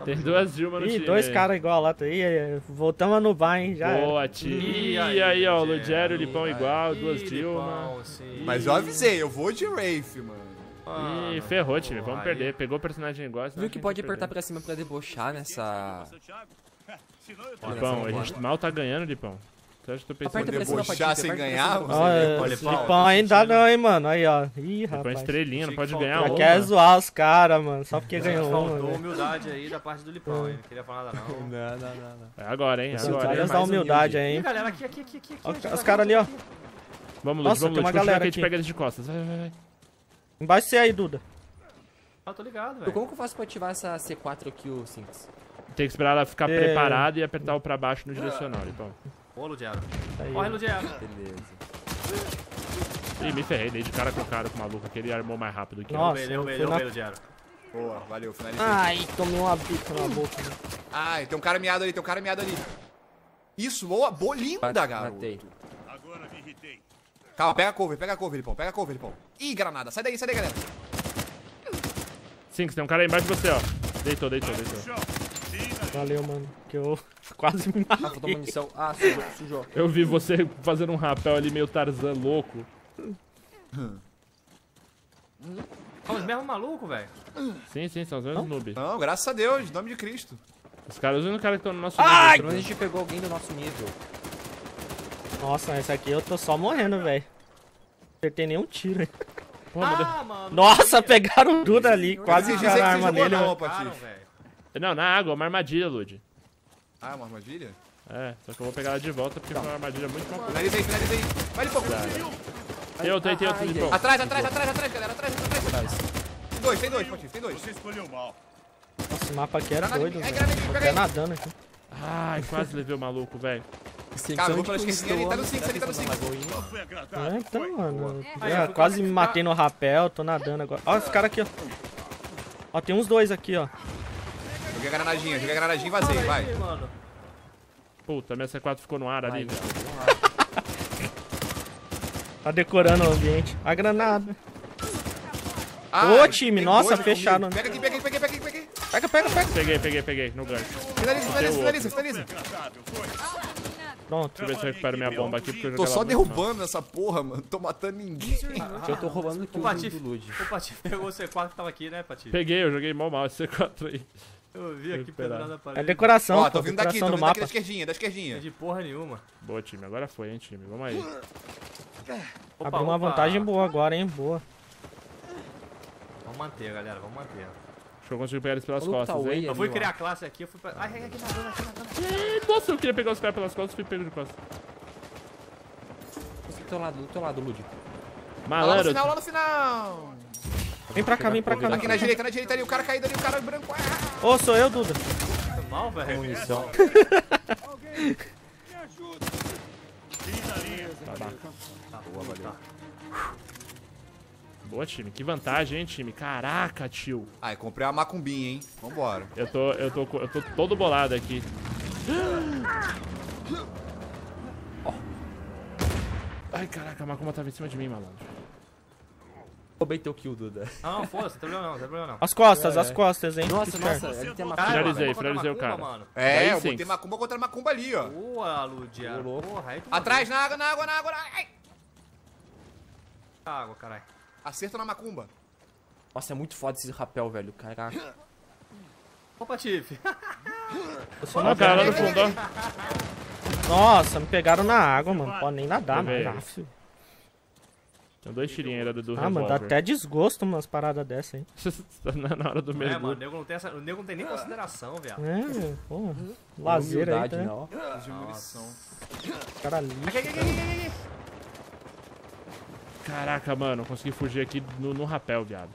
Tem duas Dilma no time. Ih, dois caras igual lá. Aí, voltamos a nubar, hein? Já boa, time. E aí, ó, o Ludgero e o Lipão igual, duas Dilma. Mas eu avisei, eu vou de Wraith, mano. Ih, ferrou, time. Vamos perder. Pegou o personagem igual. Viu que pode apertar pra cima pra debochar nessa... Lipão, a gente mal tá ganhando, Lipão. Então eu tô pensando Aperta pra cima, Debochar sem ganhar? Lipão ainda não, hein, mano. Aí, ó. Ih, Lipão rapaz. estrelinha, não pode ganhar Já uma. quer zoar os caras, mano. Só porque ganhou uma. Faltou velho. humildade aí da parte do Lipão, hein? Não queria falar nada, não. Não. É agora, hein? Os Agora. caras dão humildade aí, Ih, hein. galera, aqui. Ó, os caras ali, ó. Vamos, Nossa, Lud, tem uma vamos, Lud. Continua galera que a gente aqui. pega eles de costas. Vai. Embaixo de você aí, Duda. Ah, tô ligado, velho. Como que eu faço pra ativar essa C4 aqui, o Sinks? Tem que esperar ela ficar preparada e apertar o pra baixo no direcional, Lipão. Ô, Ludiero. Aí, Corre, Ludiero. Beleza. Ih, me ferrei, dei de cara com o cara, com o maluco, que ele armou mais rápido que eu. Nossa, Derrubei, eu fui na- Ludiero. Boa, valeu, finalizei. Ai, tomei uma bica na boca. Né? Ai, tem um cara miado ali, Isso, boa, linda, garoto. Matei. Calma, pega a cover, Lipão. Ih, granada, sai daí, galera. Sim, tem um cara aí embaixo de você, ó. Deitou. Valeu, mano. Que eu quase me matei. Ah, faltou munição. Ah, sujou. Eu vi você fazendo um rapel ali meio Tarzan louco. São os mesmos malucos, velho. Sim, são os mesmos noobs. Não, graças a Deus, em nome de Cristo. Os caras usam o cara que estão no nosso Ai! nível. Pelo menos a gente pegou alguém do nosso nível. Nossa, esse aqui eu tô só morrendo, velho. Não acertei nenhum tiro, hein. Porra, meu Ah, mano. Nossa, pegaram o Duda ali. Quase Esse jogaram a que arma você jogou nele. não, mano. Pegaram, Patife. velho. Deus. Não, na água, uma armadilha, Lud. Ah, uma armadilha? É, só que eu vou pegar ela de volta porque foi uma armadilha muito mal. Finalizei. Vai, Lipão. Tem outro, Lipão. Atrás, galera, atrás. Tem dois, Patife, tem dois. Nossa, esse mapa aqui é doido, Ai, velho. granadinha, Tô pega até aí. nadando aqui. Ai, quase levei o maluco, velho. Cara, eu vou pela esquerdinha ali, tá no Sinks. É, então, mano. Eu quase me matei no rapel, tô nadando agora. Ó, esse cara aqui, ó. Ó, tem uns dois aqui, ó. Joguei a granadinha e vazei, vai. Aí, mano. Puta, minha C4 ficou no ar ali, velho. Tá decorando o ambiente. A granada. Ah, Ô, time, tem nossa, dois fecharam. comigo. Pega aqui. Pega. Peguei, no gancho. Finaliza. Pronto. Deixa eu ver se eu recupero minha bomba aqui, porque eu Tô joguei só ela muito mal. derrubando essa porra, mano. Tô matando ninguém. Eu tô roubando o kill Patife. do Lud. O Patife pegou o C4 que tava aqui, né, Patife? Peguei, eu joguei mal esse C4 aí. Eu vi aqui pendurado na parede. É decoração, Ó, pô. tô vindo daqui, Decoração do mapa. da esquerdinha. Não de porra nenhuma. Boa, time. Agora foi, hein, time. Vamos aí. Abriu uma vantagem boa agora, hein? Boa. Vamos manter, galera, vamos manter. Acho que eu consigo pegar eles pelas O maluco tá costas, hein? Eu fui criar a classe aqui, eu fui pra... Ai, aqui na Ih, nossa, eu queria pegar os caras pelas costas e fui pego de costas. Do teu lado, Lud. Malandro, Lá no final. Vem pra cá. Aqui na direita ali, o cara caído ali, o cara branco. Ô, sou eu, Duda. mal, velho. Munição. boa, time. Que vantagem, hein, time. Caraca, tio. Ai, comprei uma macumbinha, hein. Vambora. Eu tô todo bolado aqui. Ai, caraca, a macumba tava em cima de mim, malandro. Roubei teu kill, Duda. Não, foda-se, não tem problema não. As costas, hein? Nossa, Fica esperto. ele tem uma Finalizei o cara. Mano. É, Daí eu sim. botei macumba contra macumba ali, ó. Boa, Ludia. Porra, aí tu Atrás, na água. Ai. água, caralho. Acerta na macumba. Nossa, é muito foda esse rapel, velho. Caraca. Ô, Patife. Ó, o cara lá no fundo, ó. Nossa, me pegaram na água, mano. Pode nem nadar, Levei. mano. Aff. Tem dois tirinhos aí do Ah, mano, dá revólver. até desgosto umas paradas dessa, hein? Na hora do É, mano, o mergulho. nego não tem essa. O nego não tem nem consideração, viado. É, porra. Lazer aí, Humildade, tá? não. De munição. Cara lixo. Aqui. Caraca, mano, consegui fugir aqui no rapel, viado.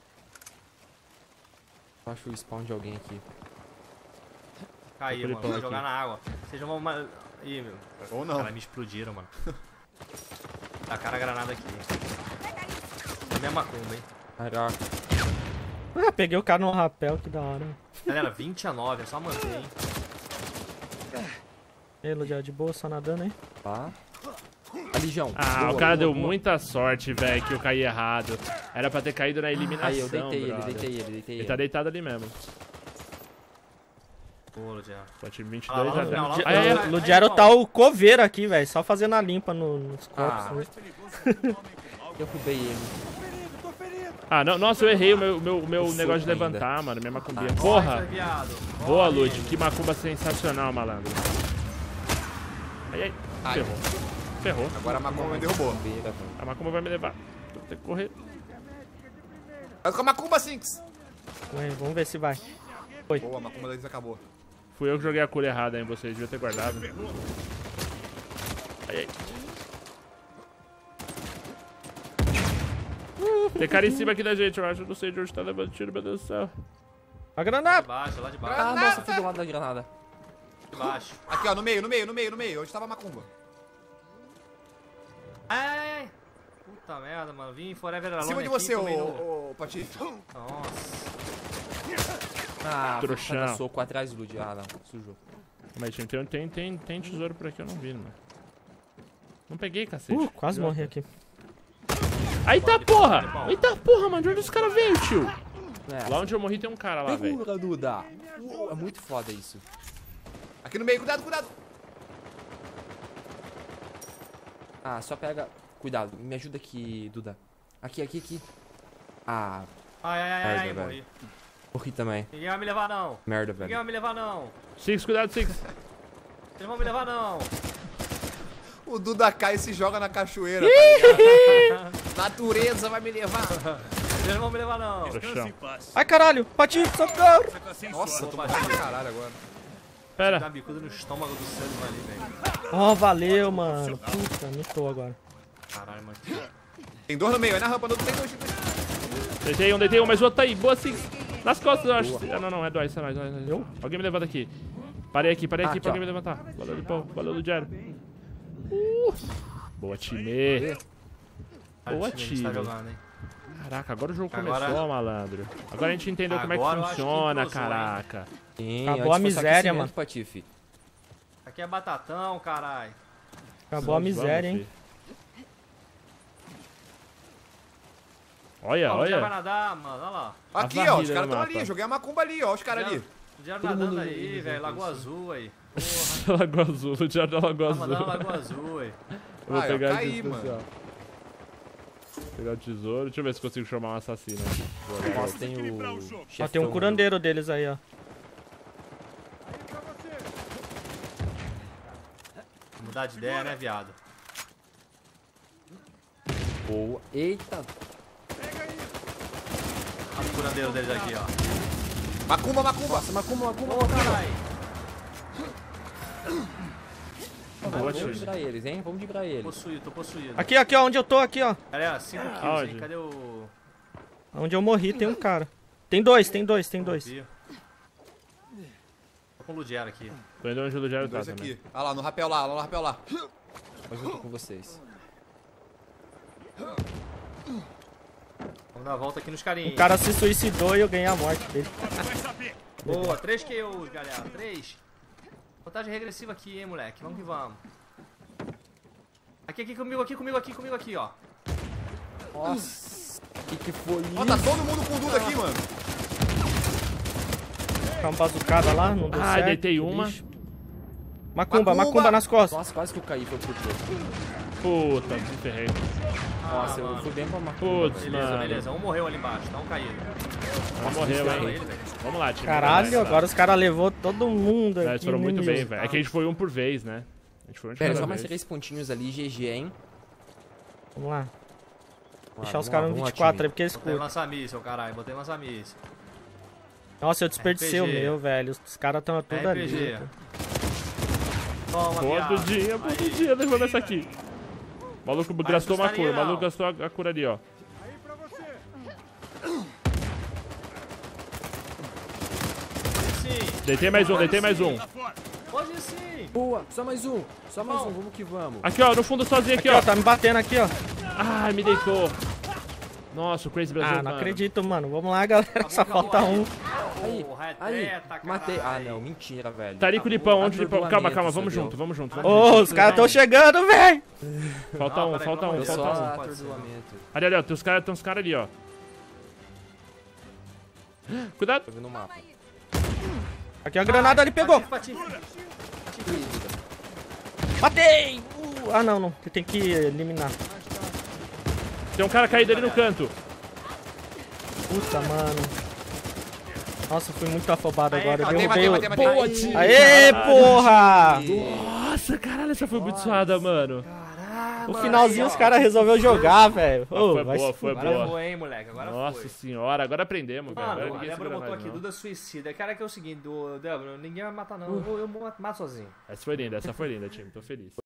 Eu acho o spawn de alguém aqui. Caí, Tô mano. aqui. Vou jogar na água. Vocês não vão. Ih, meu. Ou não. Cara, me explodiram, mano. Tacaram a granada aqui. Minha macumba, hein. Caraca. Ah, peguei o cara no rapel, que da hora. Galera, 20-9, é só manter, hein. Ei, Ludia, de boa, só nadando, hein? Tá. A Legião. Ah, Boa, o cara boa, deu boa. muita sorte, velho, que eu caí errado. Era pra ter caído na eliminação, Aí, eu deitei ele, brother. deitei ele. Ele tá deitado ali mesmo. Pô, Ludiero. Só time 22 já não, deu. não, Aí, não, O Ludiero tá o coveiro aqui, velho. Só fazendo a limpa nos corpos. Ah. Né? Eu roubei ele. Ah, não, nossa, eu errei o meu soco negócio de ainda. levantar, mano. Minha macumbinha. Nossa, Porra! viado. Boa, Ó, Lud. ele. Que macumba sensacional, malandro. Ai, ai. Ai. Ferrou. Ferrou. Agora a macumba me derrubou. Beira, velho. A macumba vai me levar. Vou ter que correr. Vai com a macumba, Sinks. Ué, vamos ver se vai. Boa, a macumba deles acabou. Fui eu que joguei a cura errada em vocês. Devia ter guardado. Ai, ai. Tem cara em cima aqui da gente, eu acho. Eu não sei de onde tá levando tiro, meu Deus do céu. A Lá de granada. baixo, lá de baixo. Ah, nossa, fui do lado da granada. De baixo. Aqui, ó, no meio. Onde tava a macumba? Ai, ai, ai. Puta merda, mano. Vim em Forever Em Alone cima de aqui, você, tomei no- ô Patife. Nossa. Ah, Trouxão. cada soco atrás do Lud. Ah, não. Sujou. Mas tem tesouro por aqui, eu não vi, mano. Não peguei, cacete. Quase morri aqui. Eita porra! Eita porra, mano. De onde os caras veio, tio? É. Lá onde eu morri tem um cara lá, velho. Segura, Duda. É muito foda isso. Aqui no meio, cuidado. Ah, só pega... Cuidado, me ajuda aqui, Duda. Aqui. Ah, Ai, ai, ai, ai, Merda, morri. morri também. Ninguém vai me levar, não. Merda, Ninguém velho. vai me levar, não. Six, cuidado, Six. Vocês vão me levar, não. O Duda cai e se joga na cachoeira, tá ligado? Natureza vai me levar. Vocês não vão me levar, não. No chão. Ai, caralho. Patife, socorro. Nossa, tô morrendo pra caralho agora. Dá Pera. uma bicuda no estômago do Sandman ali, velho. Ó, valeu, mano. Puta, mitou agora. Caralho, mano. Tem dois no meio, aí na rampa, tem dois. Deitei um, mas o outro tá aí. Boa, Six. Nas costas, eu acho. Ah, não, é dois, é nóis. Alguém me levanta aqui. Parei aqui pra Aqui, alguém ó. me levantar. Valeu, Lipão. Valeu, Ludiero. Boa, time. Boa, A gente tá time. jogando, hein. Caraca, agora o jogo Agora- começou, malandro. Agora a gente entendeu como é que Agora eu acho que funciona, entrosou, hein. caraca. Sim, Acabou antes a fosse miséria, aquecimento, mano. Patife. Aqui é batatão, caralho. Acabou a Vamos, miséria, vamos, hein? filho. Olha, Ó, o Diário vai olha. nadar, mano. Olha lá. Aqui, varrida ó, os caras no tão mapa. ali. Joguei a macumba ali, ó, os caras ali. O Diário nadando aí, velho. Lagoa Azul aí. Lagoa Azul, o Diário da Lagoa Tá Azul. mandando Lagoa Azul aí. Eu vou Ah, eu pegar caí, esse especial. Pegar o tesouro. Deixa eu ver se consigo chamar um assassino. Nossa, tem o... Ó, chefão tem um ali. curandeiro deles aí, ó. Mudar de ideia, né, viado? Boa. Eita. Olha o curandeiro deles aqui, ó. Macumba. Nossa, macumba. Ô, caralho. Boa, Vamos time. livrar eles, hein? Vamos livrar eles. Possuído, tô possuído. Aqui, ó, onde eu tô, aqui, ó. Galera, 5 kills, Aonde? hein? Cadê o... Onde eu morri tem um cara. Tem dois. Confio. Tô com o Ludiero aqui. Tô indo onde o Ludiero tá Dois também. aqui. Olha lá, no rapel lá. Mas eu tô com vocês. Vamos dar a volta aqui nos carinhos. O cara se suicidou e eu ganhei a morte dele. Boa, 3 kills, galera. 3. Contagem regressiva aqui, hein, moleque. Vamos que vamos. Aqui, comigo aqui, ó. Nossa. Que foi isso? Ó, tá todo mundo com o Duda aqui, mano. Ficar uma bazucada lá, não deu Ah, certo. deitei uma. Lixo. Macumba Macumba. nas costas. Nossa, quase que eu caí, foi por pouco. Puta, me ferrei. Nossa, eu mano. fui bem com a macumba. Putz, velho. Beleza, mano. beleza. Um morreu ali embaixo, tá um caído. Ela morreu, Mataram hein. ele, velho. Vamos lá, time. Caralho, Vamos lá. agora os caras levou todo mundo aqui. Eles foram muito no bem, nível. velho. É que a gente foi um por vez, né? A gente foi um de Pera, cada só mais vez. 3 pontinhos ali, GG, hein? Vamos lá. Vamos Deixar lá, os caras no vamos lá, 24 time. aí, porque eles Botei curtem. lança-míssel, caralho. Botei lança-míssel. Nossa, eu desperdicei o RPG. meu, velho. Os caras estão tudo ali. RPG. Toma, viado. Todo dia levando essa aqui. O maluco gastou uma assustaria, cura, o maluco não. gastou a cura ali, ó. Sim. Deitei mais um. Hoje sim. Boa, só mais um, vamos que vamos. Aqui, ó, no fundo sozinho aqui, Aqui, ó. ó, tá me batendo aqui, ó. Ai, me deitou. Nossa, o Crazy Brasil, Ah, não mano. acredito, mano. Vamos lá, galera. Só falta um. Aí, Porra, é aí, treta, matei. Ah, caralho. não, mentira, velho. Tá ali com o Lipão, onde o Lipão? Calma, Atordoamento, calma, vamos seu junto, vamos junto. Ô, os caras tão chegando, velho. Falta Não, um, peraí, falta um, vamos Eu falta só um. Pode ser. atordoamento. Ali, ó, tem uns caras ali, ó. Cuidado. Tô vendo o mapa. Aqui a granada ele pegou. Patife. Matei! Ah, não. Você tem que eliminar. Tem um cara caído ali no canto. Puta, mano. Nossa, fui muito afobado agora. Eu Matei, derrubei matei, o... matei. Boa, time. Aê, porra! Nossa, caralho, essa foi muito suada, mano. No finalzinho os caras resolveram jogar, velho. Foi boa, foi Agora boa. foi, hein, moleque. Agora Nossa foi. senhora, agora aprendemos, velho. Agora Mano, a ninguém Débora segura botou nós, aqui não. Duda suicida. Cara, que é o seguinte, Débora, ninguém vai matar não. Eu mato sozinho. Essa foi linda, time. Tô feliz.